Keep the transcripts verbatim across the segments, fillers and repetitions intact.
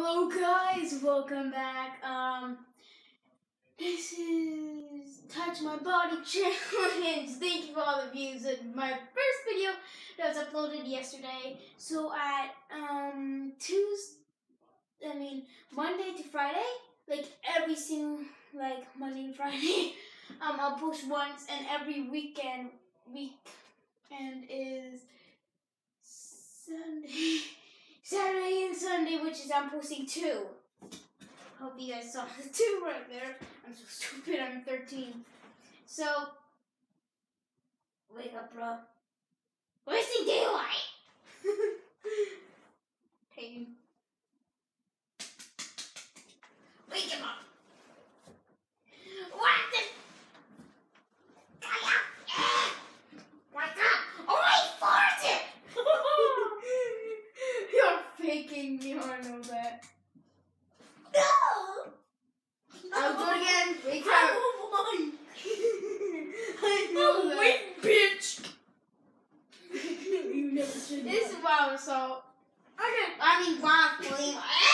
Hello guys, welcome back. Um, this is Touch My Body Challenge. Thank you for all the views of my first video that was uploaded yesterday. So at um Tuesday, I mean Monday to Friday, like every single like Monday and Friday, um I'll post once, and every weekend weekend is Sunday. Saturday and Sunday, which is I'm posting two. Hope you guys saw the two right there. I'm so stupid, I'm thirteen. So, wake up, bro. Wasting daylight! Hey. Wake him up! What the? Wake up! Oh, I farted! You're faking me, I know that. No! I'll do it again. Wake up. I know that. Wait, bitch! You never should. This is wow, so. Okay. I mean, wow, please.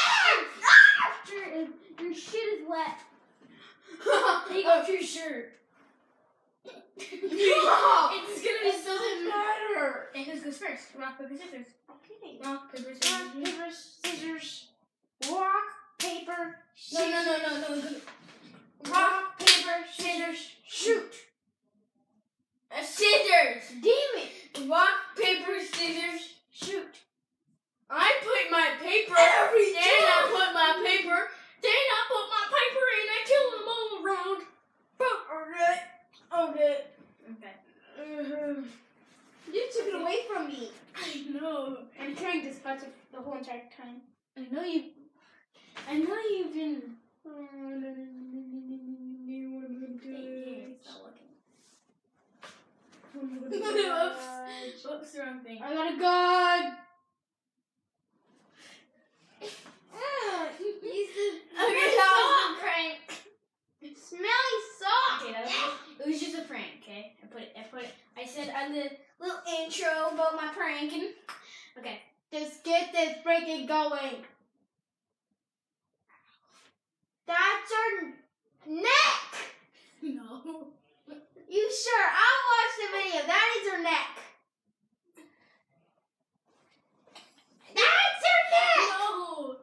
Your shit is wet. Take off your shirt. No! It's gonna be. It doesn't matter. And who goes first? Rock, paper, scissors. Okay. Rock, paper, scissors. Rock, paper, scissors. Rock, paper, scissors. No, no, no, no, no. Rock, paper, scissors, shoot. Uh, scissors. Damn it. Rock, paper, scissors, shoot. I put my paper. Every then time. I put my paper. Then I put my paper and I kill them all around. Okay. Okay. Okay. Uh-huh. You took it away from me. I know. I'm trying to spot it the whole entire time. I know you. I know you've been. Oops. Oops, wrong thing. I got a gun. Okay, that was a prank. Smelly sock. Okay, that was, it was just a prank. Okay, I put it. I put it. I said a little, little intro about my pranking. Okay, just get this freaking going. That's her neck. No. You sure? I'll watch the video. That is her neck. That's her neck. No.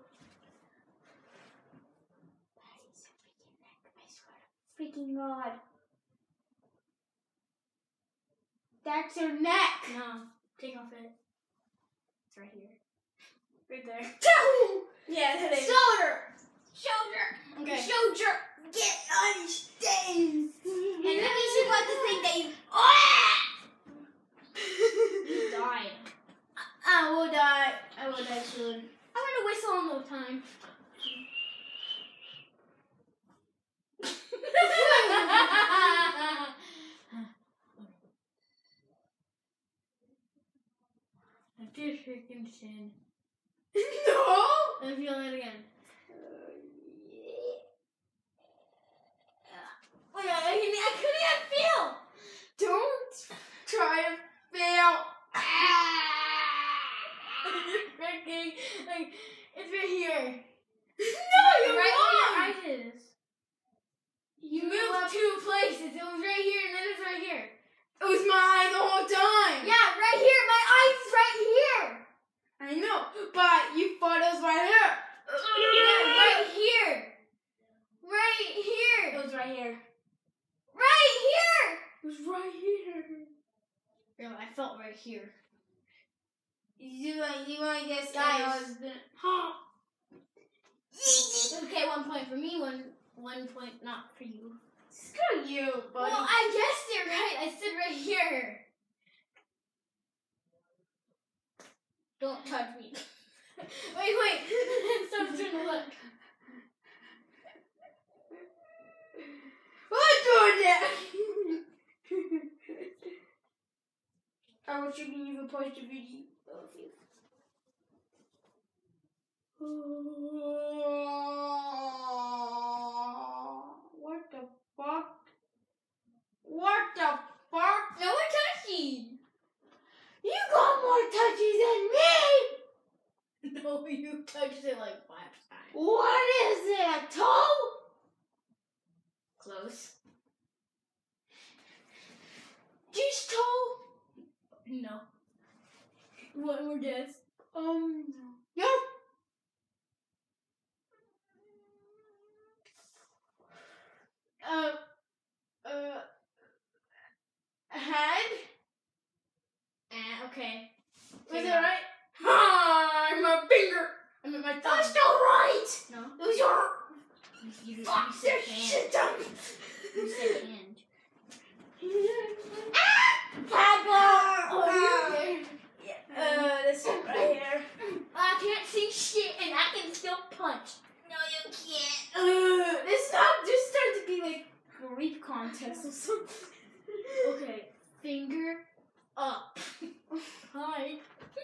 That is her freaking neck. I swear to freaking God. That's her neck. No. Take off it. It's right here. Right there. Yeah, that is. Shoulder. Shoulder. Okay. Shoulder. Get on stage. And let me see what the thing that you. Oh! You died. I will die. I will die soon. I want to whistle on the time. I did freaking sin. No! Let me feel it again. Wait, I, I, I couldn't even feel. Don't try to fail. It's freaking, like, it's right here. No, you're right wrong. Where your eyes is. You moved two places. It was right here and then it's right here. It was my eye the whole time. Yeah, right here. My eye is right here. I know, but you thought it was right here. Yeah, right here. Right here. It was right here. Right here. It was right here. Girl, I felt right here. You want you want to guess, guys? Huh? Okay, one point for me, one one point not for you. Screw you, buddy. Well, I guessed it right. I said right here. Don't touch me. Wait, wait. Stop trying to look. What's doing that? I wish you can even post a video of you. What the fuck? What the fuck? No one touching. You got more touches than me. No, you touched it like five times. What is it? A toe? Close. Just toe? No. One more guess. Um, no. Uh, uh, head? Ah, okay. Was Take it it off. right? Ah, my finger. I mean my thumb. That's not right! No. It was your... You, you, Fuck you said this hand. shit down! You said hand. Pablo! Oh, you okay? Uh, this one right here. I can't see shit and I can still punch. No, you can't. Uh, this is not just starting to be like a reap contest or something. Okay, finger up. Hi.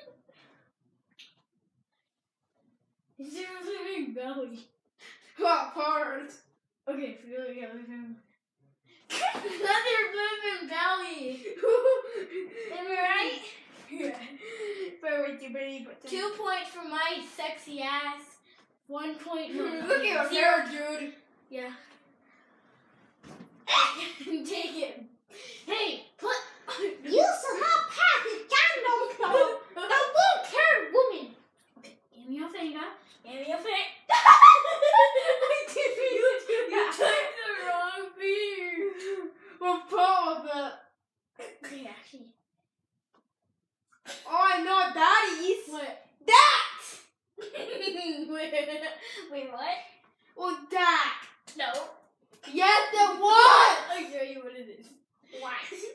Is there a big belly? What part? Okay, feel it, yeah, look at him. Another living belly. Am I right? Yeah. But wait, you better put the- Two points for my sexy ass. One point. No, no, Look at your zero. hair, dude. Yeah. Take it. Hey, put. You shall not pass this candle, no. The won't care, woman. Okay, give me your finger. Give me your finger. you You took the wrong finger. What part of it? Okay, actually. Oh, I know daddy's. What? That! wait, wait, what? Oh, that. No. Yes, the what? I'll show you what it is. What?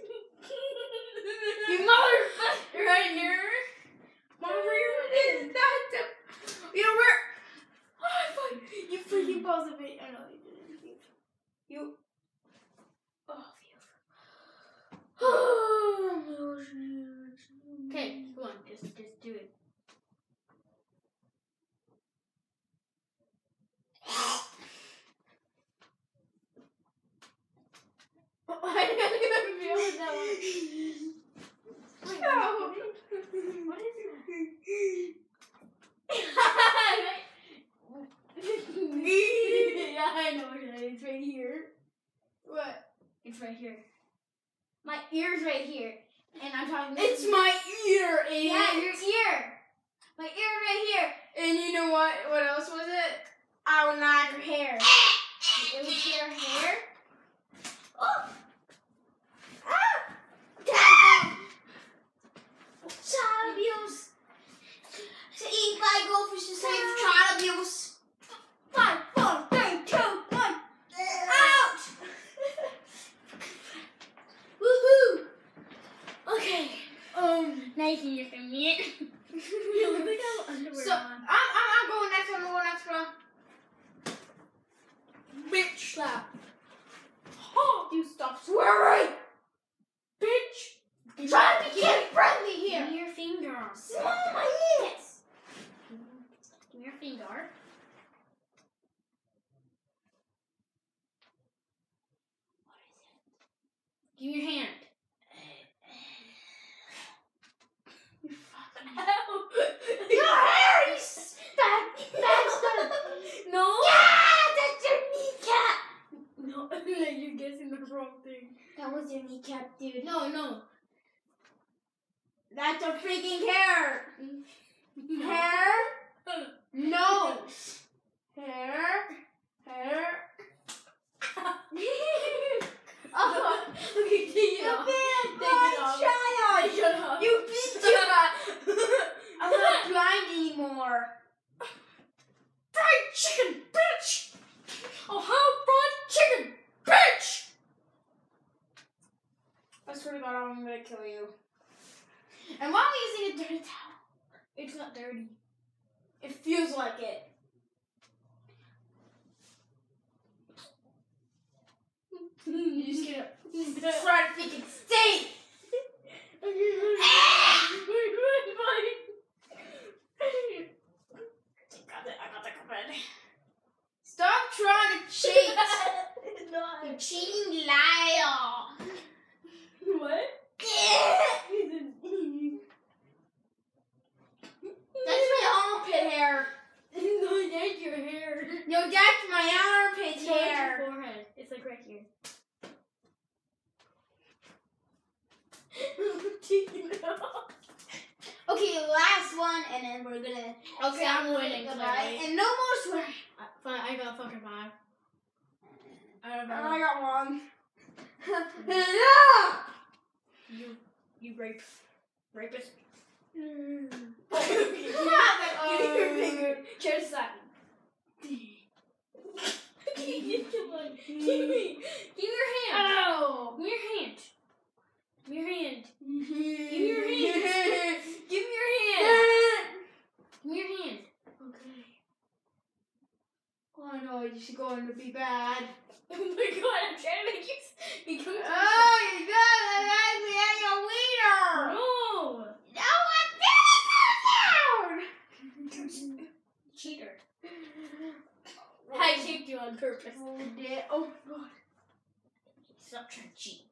You motherfucker right here. Is that the... You know where... Oh, I thought you freaking paused a bit. I know you didn't. You... Oh, Okay, come on, just, just do it. I didn't even feel that one. Wait, No. what is yeah, I know what it is. It's right here. What? It's right here. My ear's right here. And I'm talking It's my ear, idiot. Yeah, your ear. My ear right here. And you know what? What else was it? I would like her hair. It was your hair. Oh. Ah. Damn. Child abuse. To eat by goldfish is safe child abuse. Five, four, three, two, one. Out. Woohoo. Okay. Um. Now you can get me it. You look like I have underwear So I'm, on. I'm I'm going next one. I'm going next one. Bitch slap. Oh, you stop swearing. Bitch. Try to be kid friendly here. Give me your finger. Smell my ears. Give me your finger. Give me your hand. You fucking hell. Your hair is that that's No. yeah, that's your kneecap. No, you're guessing the wrong thing. That was your kneecap, dude. No, no. That's a freaking hair. Hair. Nose. Hair. Hair. Oh, Okay, take it you off. big Take it off. child. Take it off. You beat you. I'm not blind anymore. Fried chicken, bitch. Oh, how fried chicken, Bitch. I swear to God, I'm gonna kill you. And why am I using a dirty towel? It's not dirty. It feels like it. You just get it. Fried freaking steak. Stop trying to cheat. You cheating liar. What? That's my armpit hair. No, that's your hair. No, that's my armpit No, it's your hair. forehead. It's like right here. Okay, last one, and then we're gonna. Okay, I'm winning. Goodbye, and no more swearing. Uh, Fine, I got fucking five. I don't I know. got one. You, you rape, rapist. Mm. Give me your finger. Try to slap me. Come on. Give me. Give me your hand. Oh. Give me your hand. Give me your hand. Give me your hand. Give me your hand. Give me your hand. Okay. Oh no, this is going to be bad. Oh my god, I'm trying to make you s- become. Oh, you gotta let me at your wiener. No. No, I'm feeling down. Cheater. I kicked you on purpose. Oh, dear. Oh god. Stop trying to cheat.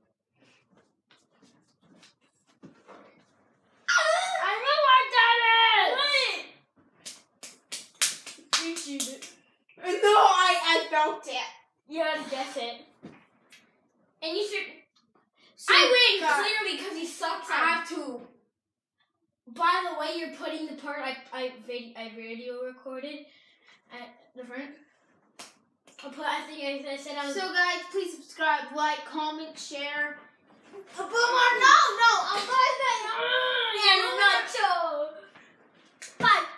I know I done it. What? You cheated. No, I I felt it. You had to guess it. And you should. So, I win God, clearly because he sucks I at. have to. By the way, you're putting the part I I vid, I video recorded at the front. I put. I think I, I said I was. So guys, please subscribe, like, comment, share. Boomer, no, no, I'm gonna say. Yeah, no, not so. Bye.